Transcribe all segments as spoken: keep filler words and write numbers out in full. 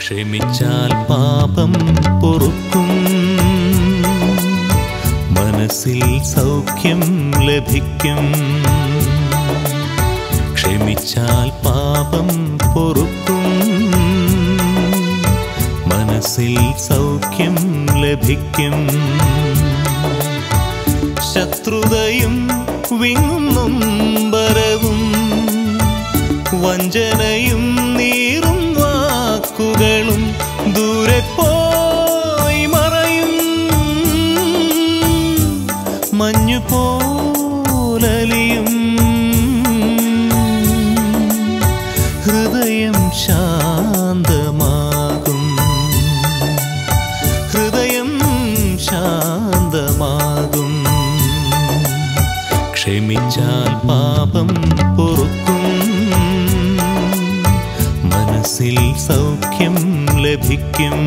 ക്ഷമിച്ചാൽ പാപം പൊറുക്കും, മനസ്സിൽ സൗഖ്യം ലഭിക്കും. ക്ഷമിച്ചാൽ പാപം പൊറുക്കും, മനസ്സിൽ സൗഖ്യം ലഭിക്കും. ശത്രുതയും വിങ്ങും നൊമ്പരവും വഞ്ചനയും നീറും വാക്കുകളും ദൂരെ പോയി മറയും. മഞ്ഞു പോലലിയും ഹൃദയം ശാന്തമാകും, ഹൃദയം ശാന്തമാകും. ക്ഷമിച്ചാൽ പാപം പൊറുക്കും, മനസ്സിൽ സൗഖ്യം ലഭിക്കും.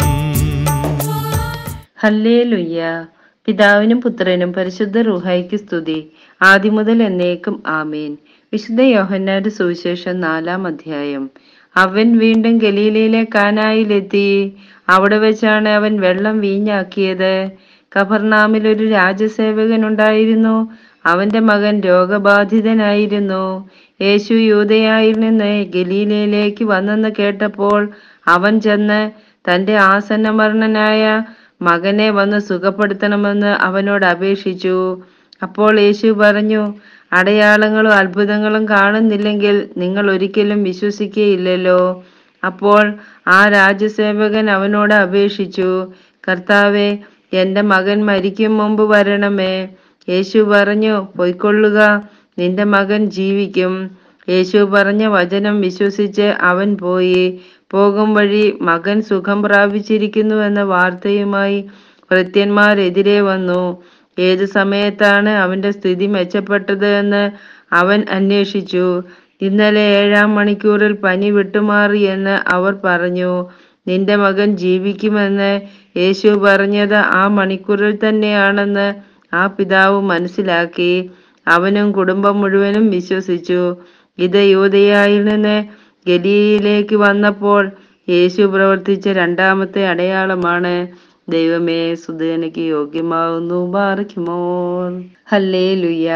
ഹല്ലേലൂയ. പിതാവിനും പുത്രനും പരിശുദ്ധ റൂഹായിക്ക് സ്തുതി, ആദിമുതൽ എന്നേക്കും ആമേൻ. വിശുദ്ധ യോഹന്നാന്റെ സുവിശേഷം നാലാം അധ്യായം. അവൻ വീണ്ടും ഗലീലയിലെ കാനായിലെത്തി. അവിടെ വെച്ചാണ് അവൻ വെള്ളം വീഞ്ഞാക്കിയത്. കഫർനാമിൽ ഒരു രാജസേവകൻ ഉണ്ടായിരുന്നു. അവന്റെ മകൻ രോഗബാധിതനായിരുന്നു. യേശു യൂദയായിൽ നിന്ന് ഗലീലയിലേക്ക് വന്നെന്ന് കേട്ടപ്പോൾ അവൻ ചെന്ന് തന്റെ ആസന്നമരണനായ മകനെ വന്ന് സുഖപ്പെടുത്തണമെന്ന് അവനോട് അപേക്ഷിച്ചു. അപ്പോൾ യേശു പറഞ്ഞു, അടയാളങ്ങളും അത്ഭുതങ്ങളും കാണുന്നില്ലെങ്കിൽ നിങ്ങൾ ഒരിക്കലും വിശ്വസിക്കുകയില്ലല്ലോ. അപ്പോൾ ആ രാജസേവകൻ അവനോട് അപേക്ഷിച്ചു, കർത്താവേ, എന്റെ മകൻ മരിക്കും മുമ്പ് വരണമേ. യേശു പറഞ്ഞു, പൊയ്ക്കൊള്ളുക, നിന്റെ മകൻ ജീവിക്കും. യേശു പറഞ്ഞ വചനം വിശ്വസിച്ച് അവൻ പോയി. പോകും വഴി മകൻ സുഖം പ്രാപിച്ചിരിക്കുന്നുവെന്ന വാർത്തയുമായി ഭൃത്യന്മാരെതിരെ വന്നു. ഏതു സമയത്താണ് അവന്റെ സ്ഥിതി മെച്ചപ്പെട്ടത് എന്ന് അവൻ അന്വേഷിച്ചു. ഇന്നലെ ഏഴാം മണിക്കൂറിൽ പനി വിട്ടുമാറിയെന്ന് അവർ പറഞ്ഞു. നിന്റെ മകൻ ജീവിക്കുമെന്ന് യേശു പറഞ്ഞത് ആ മണിക്കൂറിൽ തന്നെയാണെന്ന് ആ പിതാവ് മനസ്സിലാക്കി. അവനും കുടുംബം മുഴുവനും വിശ്വസിച്ചു. ഇത് യൂദയായിൽ നിന്ന് ഗലീലയിലേക്ക് വന്നപ്പോൾ യേശു പ്രവർത്തിച്ച രണ്ടാമത്തെ അടയാളമാണ്. ദൈവമേ, സ്തുതിക്ക് യോഗ്യമാകുന്നു. ബാറയ്ക്കുമോർ. ഹല്ലേലൂയ.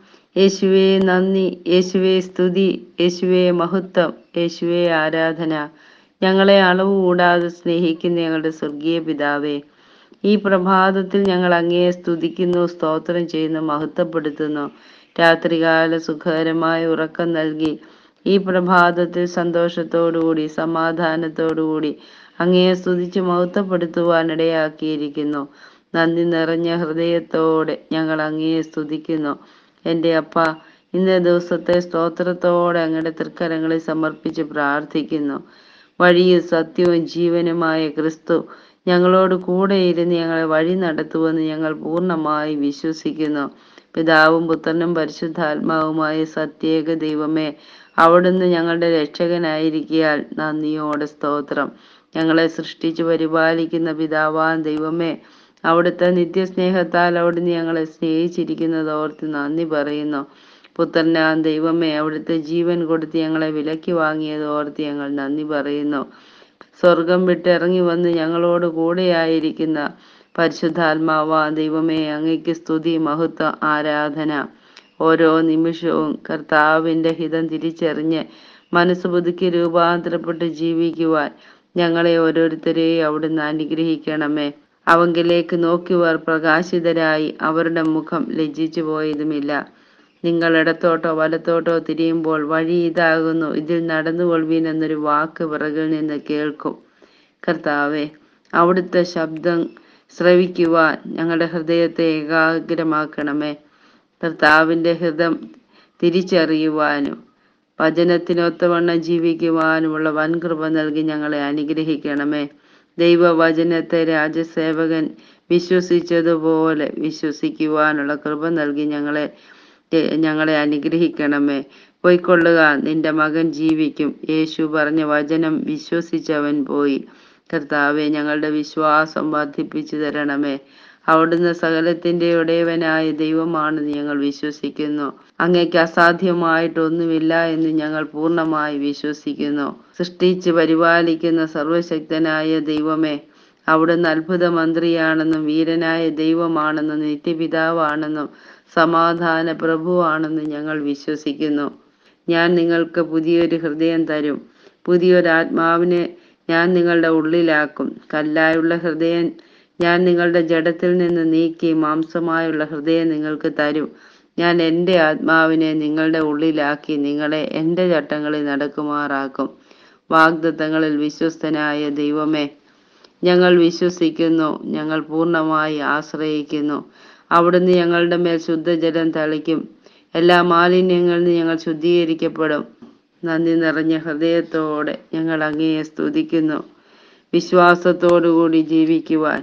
യേശുവേ നന്ദി, യേശുവേ സ്തുതി, യേശുവേ മഹത്വം, യേശുവേ ആരാധന. ഞങ്ങളെ അളവ് കൂടാതെ സ്നേഹിക്കുന്ന ഞങ്ങളുടെ സ്വർഗീയ പിതാവേ, ഈ പ്രഭാതത്തിൽ ഞങ്ങൾ അങ്ങയെ സ്തുതിക്കുന്നു, സ്തോത്രം ചെയ്യുന്നു, മഹത്വപ്പെടുത്തുന്നു. രാത്രികാല സുഖകരമായ ഉറക്കം നൽകി ഈ പ്രഭാതത്തിൽ സന്തോഷത്തോടുകൂടി സമാധാനത്തോടുകൂടി അങ്ങയെ സ്തുതിച്ച് മഹത്വപ്പെടുത്തുവാൻ ഇടയാക്കിയിരിക്കുന്നു. നന്ദി നിറഞ്ഞ ഹൃദയത്തോടെ ഞങ്ങൾ അങ്ങയെ സ്തുതിക്കുന്നു. എൻ്റെ അപ്പ, ഇന്നേ ദിവസത്തെ സ്തോത്രത്തോടെ അങ്ങയുടെ തൃക്കരങ്ങളിൽ സമർപ്പിച്ച് പ്രാർത്ഥിക്കുന്നു. വഴിയും സത്യവും ജീവനുമായ ക്രിസ്തു ഞങ്ങളോട് കൂടെ ഇരുന്ന് ഞങ്ങളെ വഴി നടത്തുമെന്ന് ഞങ്ങൾ പൂർണ്ണമായി വിശ്വസിക്കുന്നു. പിതാവും പുത്രനും പരിശുദ്ധാത്മാവുമായ സത്യേക ദൈവമേ, അവിടുന്ന് ഞങ്ങളുടെ രക്ഷകനായിരിക്കയാൽ നന്ദിയോടെ സ്തോത്രം. ഞങ്ങളെ സൃഷ്ടിച്ചു പരിപാലിക്കുന്ന പിതാവാൻ ദൈവമേ, അവിടുത്തെ നിത്യസ്നേഹത്താൽ അവിടുന്ന് ഞങ്ങളെ സ്നേഹിച്ചിരിക്കുന്നത് ഓർത്ത് നന്ദി പറയുന്നു. പുത്രനാൻ ദൈവമേ, അവിടുത്തെ ജീവൻ കൊടുത്ത് ഞങ്ങളെ വിലക്കി വാങ്ങിയത് ഓർത്ത് ഞങ്ങൾ നന്ദി പറയുന്നു. സ്വർഗം വിട്ട് ഇറങ്ങി വന്ന് ഞങ്ങളോട് കൂടെയായിരിക്കുന്ന പരിശുദ്ധാത്മാവാ ദൈവമേ, അങ്ങയ്ക്ക് സ്തുതി, മഹത്വം, ആരാധന. ഓരോ നിമിഷവും കർത്താവിൻ്റെ ഹിതം തിരിച്ചറിഞ്ഞ് മനസ്സ് പുതുക്കി രൂപാന്തരപ്പെട്ട് ജീവിക്കുവാൻ ഞങ്ങളെ ഓരോരുത്തരെയും അവിടുന്ന് അനുഗ്രഹിക്കണമേ. അവങ്കിലേക്ക് നോക്കിയവർ പ്രകാശിതരായി, അവരുടെ മുഖം ലജ്ജിച്ചു പോയതുമില്ല. നിങ്ങൾ ഇടത്തോട്ടോ വലത്തോട്ടോ തിരിയുമ്പോൾ വഴി ഇതാകുന്നു, ഇതിൽ നടന്നുകൊള്ളുവീൻ എന്നൊരു വാക്ക് പിറകിൽ നിന്ന് കേൾക്കും. കർത്താവെ, അവിടുത്തെ ശബ്ദം ശ്രവിക്കുവാൻ ഞങ്ങളുടെ ഹൃദയത്തെ ഏകാഗ്രമാക്കണമേ. കർത്താവിൻ്റെ ഹൃദയം തിരിച്ചറിയുവാനും വചനത്തിനൊത്തവണ്ണം ജീവിക്കുവാനുമുള്ള വൻകൃപ നൽകി ഞങ്ങളെ അനുഗ്രഹിക്കണമേ. ദൈവവചനത്തെ രാജസേവകൻ വിശ്വസിച്ചതുപോലെ വിശ്വസിക്കുവാനുള്ള കൃപ നൽകി ഞങ്ങളെ ഞങ്ങളെ അനുഗ്രഹിക്കണമേ. പോയിക്കൊള്ളുക, നിന്റെ മകൻ ജീവിക്കും. യേശു പറഞ്ഞ വചനം വിശ്വസിച്ചവൻ പോയി. കർത്താവെ, ഞങ്ങളുടെ വിശ്വാസം വർദ്ധിപ്പിച്ചു തരണമേ. അവിടുന്ന് സകലത്തിന്റെ ഉടയവനായ ദൈവമാണെന്ന് ഞങ്ങൾ വിശ്വസിക്കുന്നു. അങ്ങയ്ക്ക് അസാധ്യമായിട്ടൊന്നുമില്ല എന്ന് ഞങ്ങൾ പൂർണ്ണമായി വിശ്വസിക്കുന്നു. സൃഷ്ടിച്ച് പരിപാലിക്കുന്ന സർവശക്തനായ ദൈവമേ, അവിടുന്ന് അത്ഭുത മന്ത്രിയാണെന്നും വീരനായ ദൈവമാണെന്നും നിത്യപിതാവാണെന്നും സമാധാന പ്രഭുവാണെന്നും ഞങ്ങൾ വിശ്വസിക്കുന്നു. ഞാൻ നിങ്ങൾക്ക് പുതിയൊരു ഹൃദയം തരും, പുതിയൊരാത്മാവിനെ ഞാൻ നിങ്ങളുടെ ഉള്ളിലാക്കും. കല്ലായുള്ള ഹൃദയം ഞാൻ നിങ്ങളുടെ ജഡത്തിൽ നിന്ന് നീക്കി മാംസമായുള്ള ഹൃദയം നിങ്ങൾക്ക് തരും. ഞാൻ എൻ്റെ ആത്മാവിനെ നിങ്ങളുടെ ഉള്ളിലാക്കി നിങ്ങളെ എൻ്റെ ചട്ടങ്ങളിൽ നടക്കുമാറാക്കും. വാഗ്ദത്തങ്ങളിൽ വിശ്വസ്തനായ ദൈവമേ, ഞങ്ങൾ വിശ്വസിക്കുന്നു, ഞങ്ങൾ പൂർണ്ണമായി ആശ്രയിക്കുന്നു. അവിടുന്ന് ഞങ്ങളുടെ മേൽ ശുദ്ധജലം തളിക്കും. എല്ലാ മാലിന്യങ്ങളിൽ നിന്ന് ഞങ്ങൾ ശുദ്ധീകരിക്കപ്പെടും. നന്ദി നിറഞ്ഞ ഹൃദയത്തോടെ ഞങ്ങൾ അങ്ങയെ സ്തുതിക്കുന്നു. വിശ്വാസത്തോടുകൂടി ജീവിക്കുവാൻ,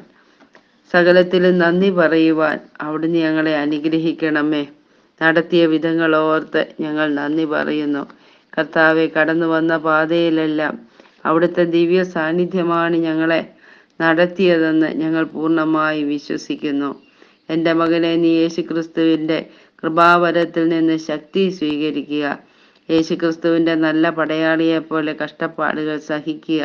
സകലത്തിലും നന്ദി പറയുവാൻ അവിടുന്ന് ഞങ്ങളെ അനുഗ്രഹിക്കണമേ. നടത്തിയ വിധങ്ങൾ ഓർത്ത് ഞങ്ങൾ നന്ദി പറയുന്നു. കർത്താവെ, കടന്നു വന്ന പാതയിലെല്ലാം അവിടുത്തെ ദിവ്യ സാന്നിധ്യമാണ് ഞങ്ങളെ നടത്തിയതെന്ന് ഞങ്ങൾ പൂർണ്ണമായി വിശ്വസിക്കുന്നു. എൻ്റെ മകനെ, നീ യേശുക്രിസ്തുവിൻ്റെ കൃപാവരത്തിൽ നിന്ന് ശക്തി സ്വീകരിക്കുക. യേശുക്രിസ്തുവിൻ്റെ നല്ല പടയാളിയെപ്പോലെ കഷ്ടപ്പാടുകൾ സഹിക്കുക.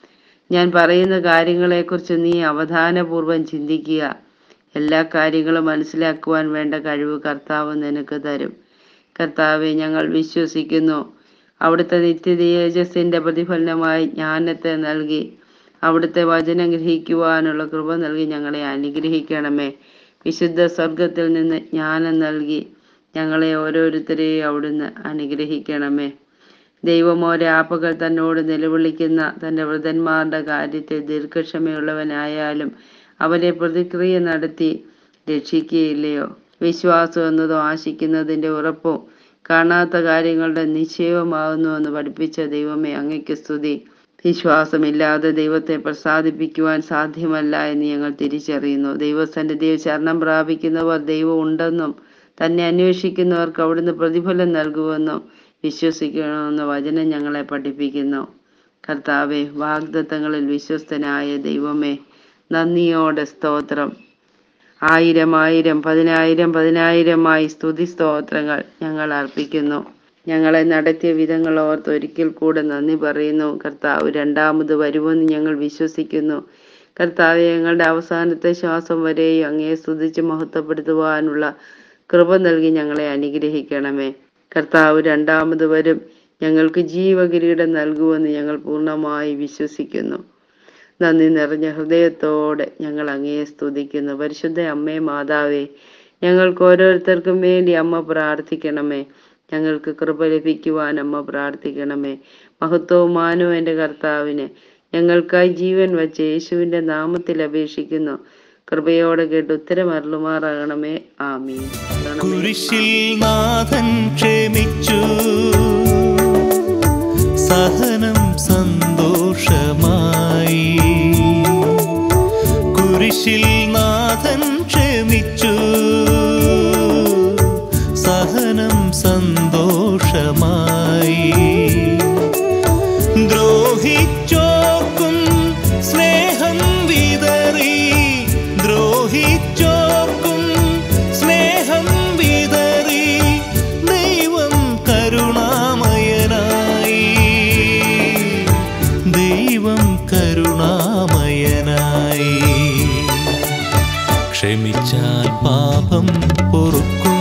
ഞാൻ പറയുന്ന കാര്യങ്ങളെക്കുറിച്ച് നീ അവധാനപൂർവ്വം ചിന്തിക്കുക. എല്ലാ കാര്യങ്ങളും മനസ്സിലാക്കുവാൻ വേണ്ട കഴിവ് കർത്താവ് നിനക്ക് തരും. കർത്താവെ, ഞങ്ങൾ വിശ്വസിക്കുന്നു. അവിടുത്തെ നിത്യതേജസ്സിൻ്റെ പ്രതിഫലനമായി ജ്ഞാനത്തെ നൽകി അവിടുത്തെ വചനം ഗ്രഹിക്കുവാനുള്ള കൃപ നൽകി ഞങ്ങളെ അനുഗ്രഹിക്കണമേ. വിശുദ്ധ സ്വർഗത്തിൽ നിന്ന് ജ്ഞാനം നൽകി ഞങ്ങളെ ഓരോരുത്തരെയും അവിടുന്ന് അനുഗ്രഹിക്കണമേ. ദൈവമോ രാപ്പകൽ തന്നോട് നിലവിളിക്കുന്ന തൻ്റെ വൃതന്മാരുടെ കാര്യത്തിൽ ദീർഘക്ഷമയുള്ളവനായാലും അവരെ പ്രതിക്രിയ നടത്തി രക്ഷിക്കുകയില്ലയോ? വിശ്വാസം എന്നതോ ആശിക്കുന്നതിൻ്റെ ഉറപ്പും കാണാത്ത കാര്യങ്ങളുടെ നിശ്ചയവുമാകുന്നുവെന്ന് പഠിപ്പിച്ച ദൈവമേ, അങ്ങയ്ക്ക് സ്തുതി. വിശ്വാസമില്ലാതെ ദൈവത്തെ പ്രസാദിപ്പിക്കുവാൻ സാധ്യമല്ല എന്ന് ഞങ്ങൾ തിരിച്ചറിയുന്നു. ദൈവസന്നിധിയിൽ ശരണം പ്രാപിക്കുന്നവർ ദൈവം ഉണ്ടെന്നും തന്നെ അന്വേഷിക്കുന്നവർക്ക് അവിടുന്ന് പ്രതിഫലം നൽകുമെന്നും വിശ്വസിക്കണമെന്ന് വചനം ഞങ്ങളെ പഠിപ്പിക്കുന്നു. കർത്താവെ, വാഗ്ദത്തങ്ങളിൽ വിശ്വസ്തനായ ദൈവമേ, നന്ദിയോടെ സ്തോത്രം. ആയിരം ആയിരം പതിനായിരം പതിനായിരമായി സ്തുതി സ്തോത്രങ്ങൾ ഞങ്ങൾ അർപ്പിക്കുന്നു. ഞങ്ങളെ നടത്തിയ വിധങ്ങൾ ഓർത്ത് ഒരിക്കൽ കൂടെ നന്ദി പറയുന്നു. കർത്താവ് രണ്ടാമത് വരുമെന്ന് ഞങ്ങൾ വിശ്വസിക്കുന്നു. കർത്താവെ, ഞങ്ങളുടെ അവസാനത്തെ ശ്വാസം വരെയും അങ്ങയെ സ്തുതിച്ച് മഹത്വപ്പെടുത്തുവാനുള്ള കൃപ നൽകി ഞങ്ങളെ അനുഗ്രഹിക്കണമേ. കർത്താവ് രണ്ടാമത് വരും, ഞങ്ങൾക്ക് ജീവകിരീടം നൽകുമെന്ന് ഞങ്ങൾ പൂർണ്ണമായി വിശ്വസിക്കുന്നു. നന്ദി നിറഞ്ഞ ഹൃദയത്തോടെ ഞങ്ങൾ അങ്ങയെ സ്തുതിക്കുന്നു. പരിശുദ്ധ അമ്മേ മാതാവേ, ഞങ്ങൾക്ക് ഓരോരുത്തർക്കും വേണ്ടി അമ്മ പ്രാർത്ഥിക്കണമേ. ഞങ്ങൾക്ക് കൃപ ലഭിക്കുവാൻ അമ്മ പ്രാർത്ഥിക്കണമേ. മഹത്വവും മാനവും എൻ്റെ കർത്താവിന് ഞങ്ങൾക്കായി ജീവൻ വച്ച് യേശുവിൻ്റെ നാമത്തിൽ അപേക്ഷിക്കുന്നു. കൃപയോടെ കേട്ട് ഉത്തരമരുളുമാറാകണമേ. ആമീൻ. കുരിശിൽ നാഥൻ ക്ഷമിച്ചു, സഹനം സന്തോഷമായി. കുരിശിൽ നാഥൻ ക്ഷമിച്ചു, സഹനം സന്തോഷമായി. ദ്രോഹിച്ചോക്കും സ്നേഹം വിതറി, ദ്രോഹിച്ചോക്കും സ്നേഹം വിതറി. ദൈവം കരുണാമയനായി, ദൈവം കരുണാമയനായി. ക്ഷമിച്ചാൽ പാപം പൊറുക്കും,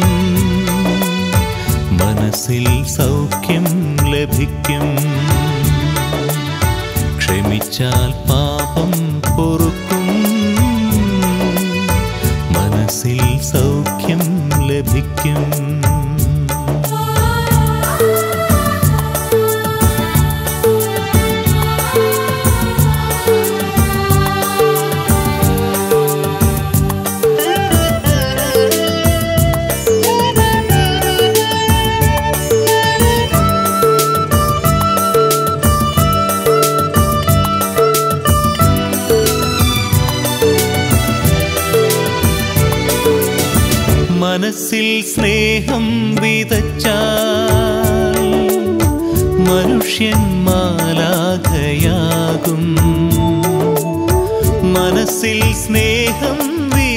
മനസ്സിൽ സൗഖ്യം ലഭിക്കും. ക്ഷമിച്ചാൽ പാപം പൊറുക്കും, മനസ്സിൽ സൗഖ്യം ലഭിക്കും. മനസ്സിൽ സ്നേഹം വിതച്ചാൽ മനുഷ്യൻ മാലാഖയാകും. മനസ്സിൽ സ്നേഹം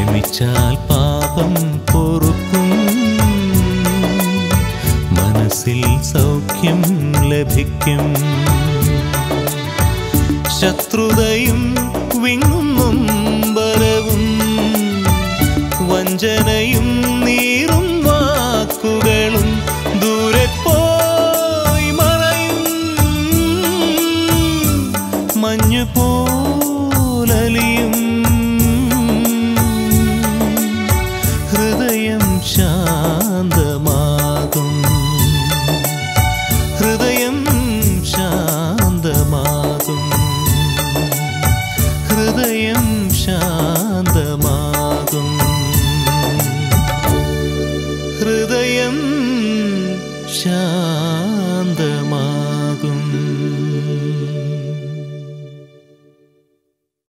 ക്ഷമിച്ചാൽ പാപം പൊറുക്കും, മനസ്സിൽ സൗഖ്യം ലഭിക്കും. ശത്രുതയും വിങ്ങും ബലവും വഞ്ചനയും നീറും വാക്കുകളും ദൂരെ പോയി മറയും. മഞ്ഞു പോലലിയും ഹൃദയം ശാന്തമാകും, ഹൃദയം ശാന്തമാകും, ഹൃദയം ശാന്തമാകും, ഹൃദയം ശാന്തമാകും.